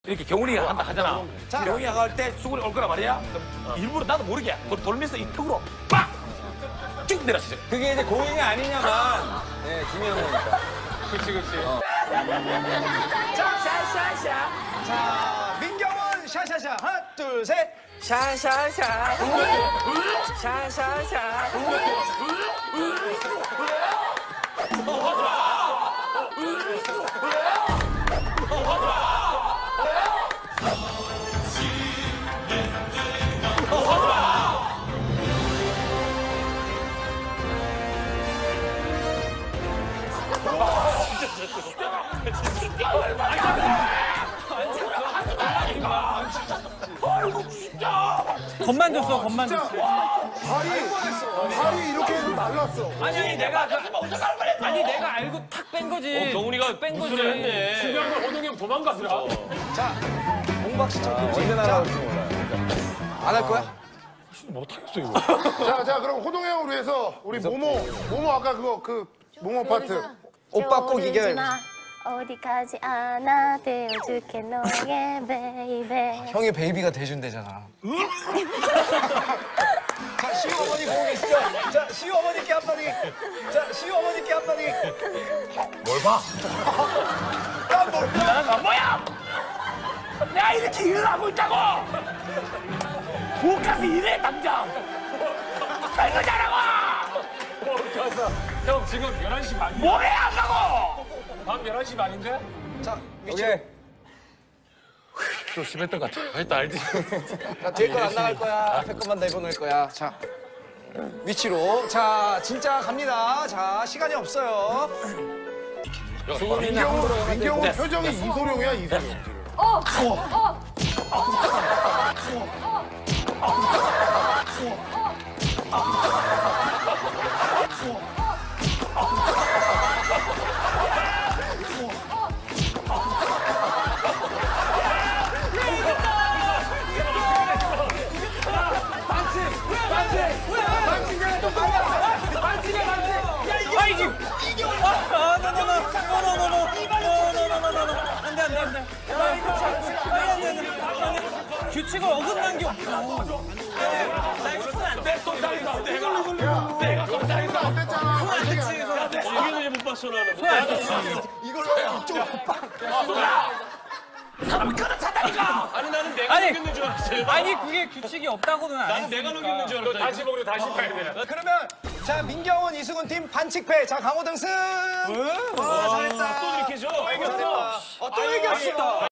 이렇게 경훈이가 한다 하잖아. 경훈이가 할 때 수근이 올 거란 말이야. 일부러 나도 모르게 돌면서 이 턱으로 빡! 쭉 내렸어. 그게 이제 고인이 아니냐만 네, 중요한 거니까. 그렇지. 샤샤샤. 자, 민경훈 샤샤샤. 하나, 둘, 셋. 샤샤샤. 샤샤샤. 겁만 줬어, 겁만 줬어. 발이 이렇게 해서 날랐어. 아니, 내가 알고 탁 뺀 거지. 경훈이가 뺀 거지. 중요한 건 호동이 형 도망가더라. 홍박 씨 첫 언제 번째. 날아올지 몰라요. 안 할 거야? 못하겠어 이거. 자, 그럼 호동 형을 위해서 우리 모모 아까 모모 파트. 오빠 꼭 이겨야 돼. 어디까지 안아대어줄게 너의 베이베. 형이 베이비가 돼준대잖아. 자, 시어머니 보고 계시죠? 자, 시어머니께 한마디. 자, 시어머니께 한마디. 뭘 봐? 난 뭐야? 내가 이렇게 일을 하고 있다고! 못 가서 일해 당장! 빨리 자라고! 형 지금 11시 반이야. 뭐해 안 가고! 밤 11시 반인데? 자, 위치. 오케이. 좀 심했던 것 같아. 일단 알지. 자, 뒤에 건 안 나갈 거야. 앞에 것만 내보낼 거야. 자, 위치로. 자, 진짜 갑니다. 자, 시간이 없어요. 민경훈 표정이 이소룡이야, 이소룡. 지금. 규칙을 어긋난 게 없어. 내 손상했어. 내가 손상했어. 됐잖아. 이게 못 봤어 나는. 이걸로 이쪽 빵. 사람이 그렇다니까. 아니 나는 내가 아니, 녹였는 줄 알았어요. 아니, 그게 규칙이 없다고는 안 나는 내가 녹였는 줄 알았다. 다시 먹으려 다시 가야 돼. 그러면 자, 민경훈, 이수근 팀 반칙패. 자, 강호등 승. 와, 잘했다. 또 이렇게 줘. 또 이겼어.